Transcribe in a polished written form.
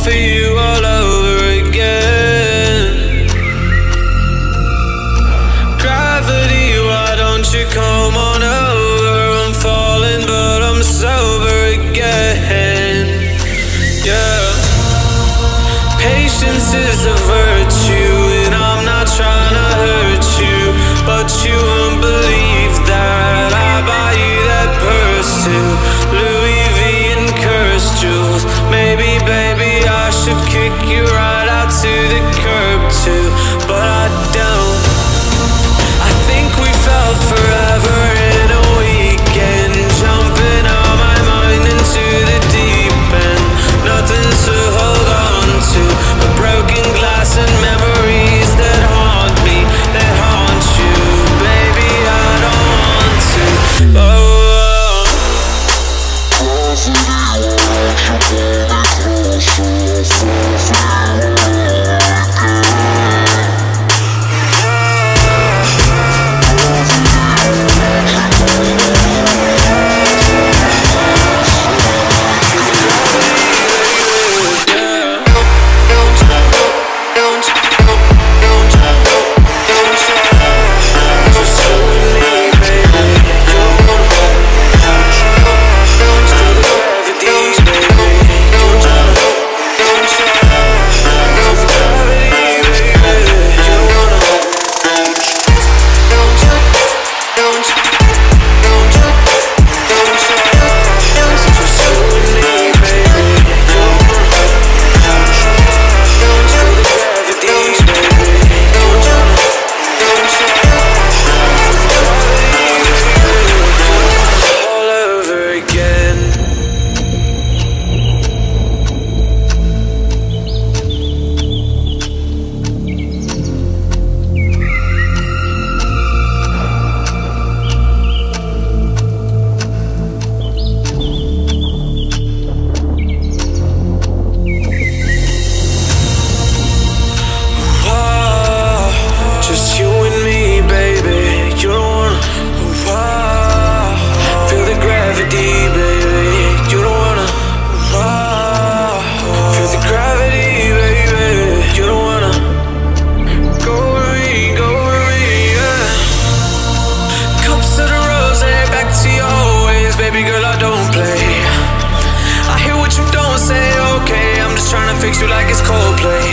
for you all over again. Gravity, why don't you come on over? I'm falling but I'm sober again. Yeah. Patience is a virtue, and I'm not trying to hurt you, but you won't believe that I buy you that purse too, Louis V and cursed jewels. Maybe, baby, I should kick you right out to the curb too, but I don't. I think we fell forever in a weekend, jumping out my mind into the deep end. Nothing to hold on to, a broken glass and memories that haunt me, that haunt you. Baby, I don't want to. Oh. Fix you like it's Coldplay.